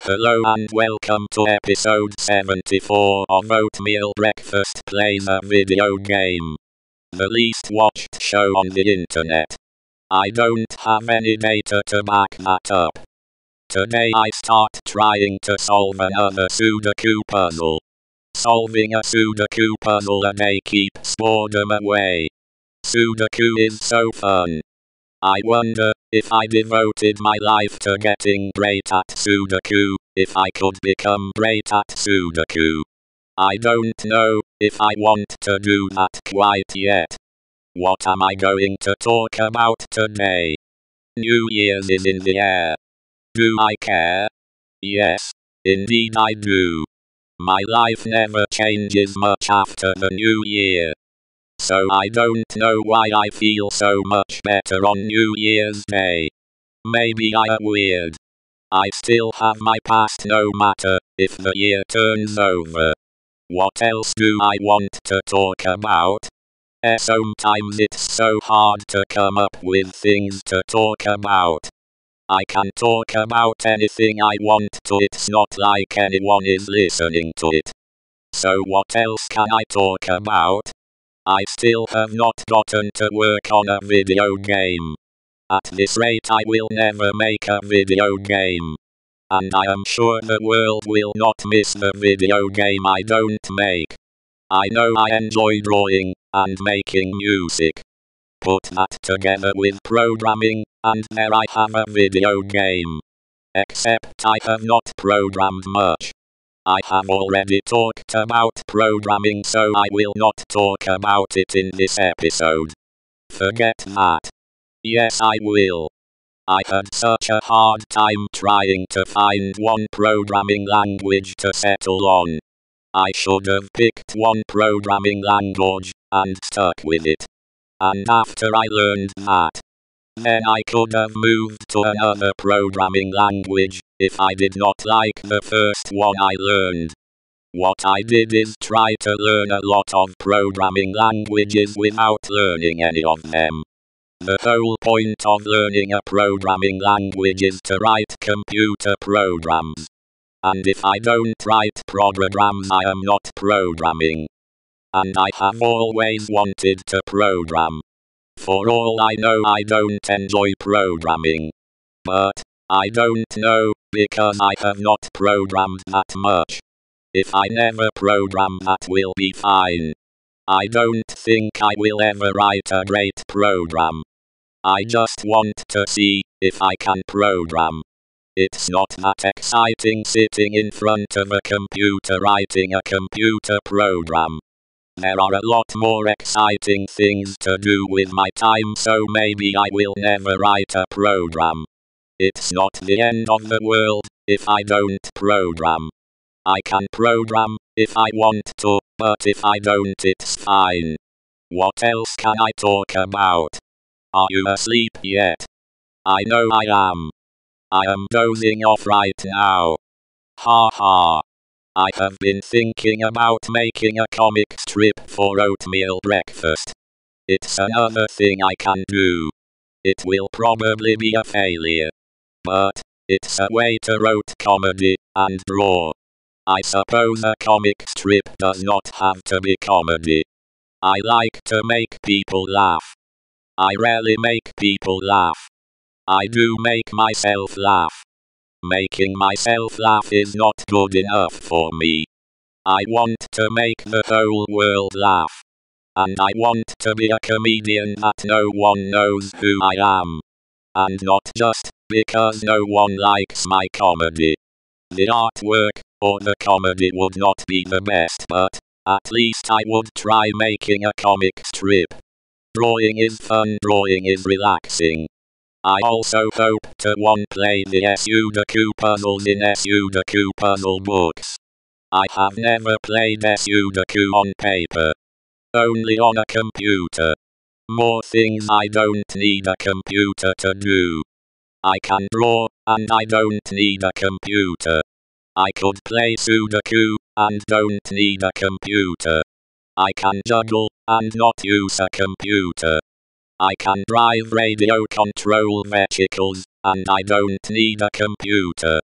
Hello and welcome to episode 74 of Oatmeal Breakfast Plays a Video Game. The least watched show on the internet. I don't have any data to back that up. Today I start trying to solve another ksudoku puzzle. Solving a ksudoku puzzle a day keeps boredom away. Ksudoku is so fun. I wonder, if I devoted my life to getting great at ksudoku, if I could become great at ksudoku. I don't know if I want to do that quite yet. What am I going to talk about today? New Year's is in the air. Do I care? Yes, indeed I do. My life never changes much after the new year. So I don't know why I feel so much better on New Year's Day. Maybe I am weird. I still have my past no matter if the year turns over. What else do I want to talk about? Sometimes it's so hard to come up with things to talk about. I can talk about anything I want to, it's not like anyone is listening to it. So what else can I talk about? I still have not gotten to work on a video game. At this rate I will never make a video game. And I am sure the world will not miss the video game I don't make. I know I enjoy drawing and making music. Put that together with programming, and there I have a video game. Except I have not programmed much. I have already talked about programming, so I will not talk about it in this episode. Forget that. Yes, I will. I had such a hard time trying to find one programming language to settle on. I should have picked one programming language and stuck with it. And after I learned that, then I could have moved to another programming language if I did not like the first one I learned. What I did is try to learn a lot of programming languages without learning any of them. The whole point of learning a programming language is to write computer programs. And if I don't write programs, I am not programming. And I have always wanted to program. For all I know, I don't enjoy programming. But I don't know, because I have not programmed that much. If I never program, that will be fine. I don't think I will ever write a great program. I just want to see if I can program. It's not that exciting sitting in front of a computer writing a computer program. There are a lot more exciting things to do with my time, so maybe I will never write a program. It's not the end of the world if I don't program. I can program if I want to, but if I don't, it's fine. What else can I talk about? Are you asleep yet? I know I am. I am dozing off right now. Ha ha. I have been thinking about making a comic strip for Oatmeal Breakfast. It's another thing I can do. It will probably be a failure. But it's a way to write comedy and draw. I suppose a comic strip does not have to be comedy. I like to make people laugh. I rarely make people laugh. I do make myself laugh. Making myself laugh is not good enough for me. I want to make the whole world laugh. And I want to be a comedian that no one knows who I am. And not just because no one likes my comedy. The artwork or the comedy would not be the best, but at least I would try making a comic strip. Drawing is fun, drawing is relaxing. I also hope to play the ksudoku puzzles in ksudoku puzzle books. I have never played ksudoku on paper. Only on a computer. More things I don't need a computer to do. I can draw, and I don't need a computer. I could play ksudoku, and don't need a computer. I can juggle, and not use a computer. I can drive radio control vehicles, and I don't need a computer.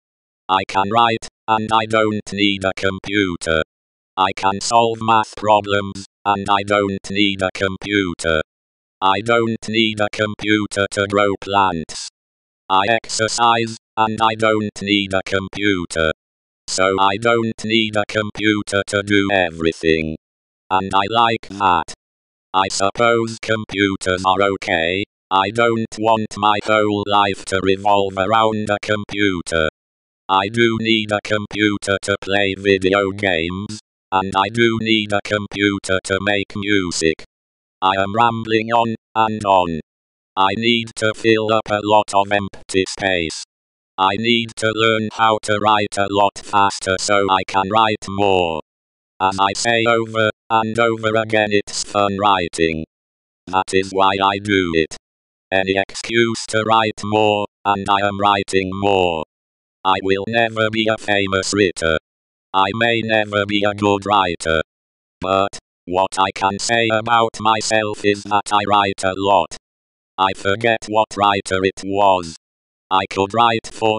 I can write, and I don't need a computer. I can solve math problems, and I don't need a computer. I don't need a computer to grow plants. I exercise, and I don't need a computer. So I don't need a computer to do everything. And I like that. I suppose computers are okay. I don't want my whole life to revolve around a computer. I do need a computer to play video games, and I do need a computer to make music. I am rambling on and on. I need to fill up a lot of empty space. I need to learn how to write a lot faster so I can write more. As I say over and over again, it's fun writing. That is why I do it. Any excuse to write more, and I am writing more. I will never be a famous writer. I may never be a good writer. But what I can say about myself is that I write a lot. I forget what writer it was. I could write for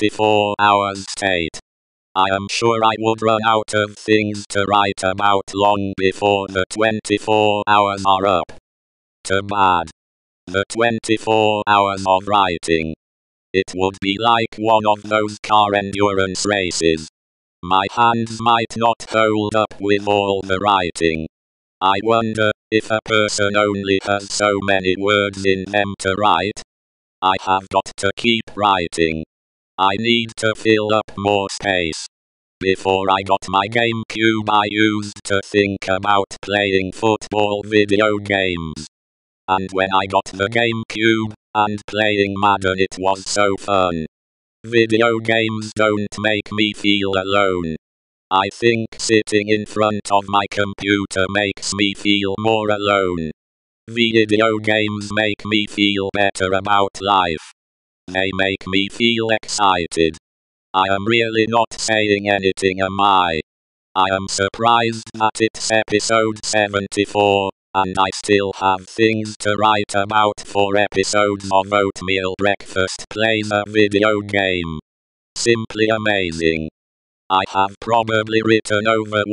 24 hours straight. I am sure I would run out of things to write about long before the 24 hours are up. Too bad. The 24 hours of writing. It would be like one of those car endurance races. My hands might not hold up with all the writing. I wonder if a person only has so many words in them to write. I have got to keep writing. I need to fill up more space. Before I got my GameCube, I used to think about playing football video games. And when I got the GameCube and playing Madden, it was so fun. Video games don't make me feel alone. I think sitting in front of my computer makes me feel more alone. Video games make me feel better about life. They make me feel excited. I am really not saying anything, am I? I am surprised that it's episode 74, and I still have things to write about for episodes of Oatmeal Breakfast plays a video game. Simply amazing. I have probably written over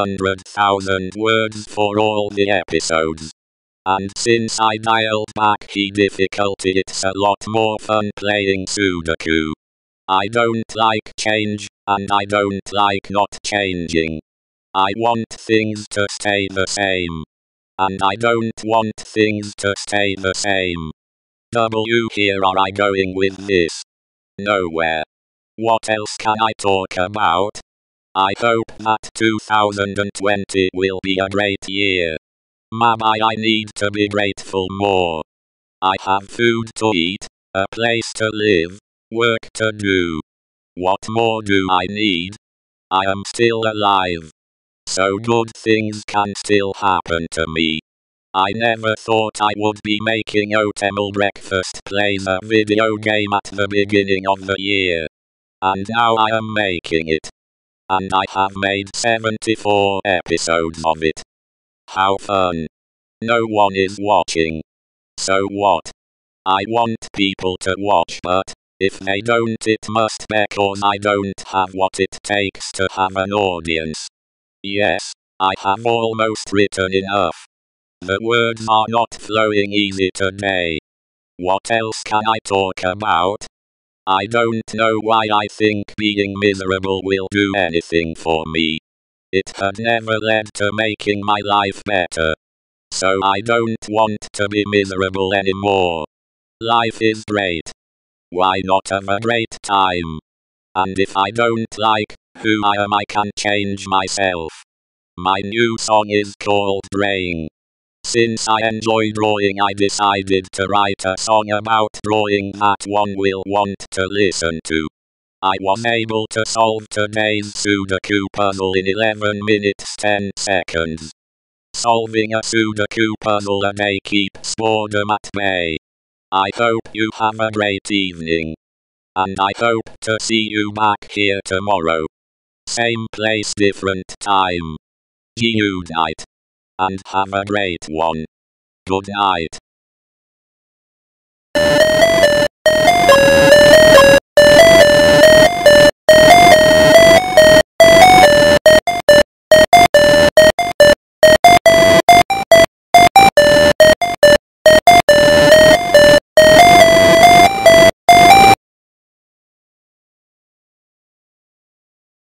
100,000 words for all the episodes. And since I dialed back the difficulty, it's a lot more fun playing ksudoku. I don't like change, and I don't like not changing. I want things to stay the same. And I don't want things to stay the same. Here are I going with this? Nowhere. What else can I talk about? I hope that 2020 will be a great year. Maybe I need to be grateful more. I have food to eat, a place to live, work to do. What more do I need? I am still alive. So good things can still happen to me. I never thought I would be making OatmealBreakfast plays a video game at the beginning of the year. And now I am making it. And I have made 74 episodes of it. How fun. No one is watching. So what? I want people to watch, but if they don't, it must be because I don't have what it takes to have an audience. Yes, I have almost written enough. The words are not flowing easy today. What else can I talk about? I don't know why I think being miserable will do anything for me. It had never led to making my life better. So I don't want to be miserable anymore. Life is great. Why not have a great time? And if I don't like who I am, I can change myself. My new song is called Drawing. Since I enjoy drawing, I decided to write a song about drawing that one will want to listen to. I was able to solve today's ksudoku puzzle in 11 minutes 10 seconds. Solving a ksudoku puzzle a day keeps boredom at bay. I hope you have a great evening. And I hope to see you back here tomorrow. Same place, different time. Good night. And have a great one. Good night.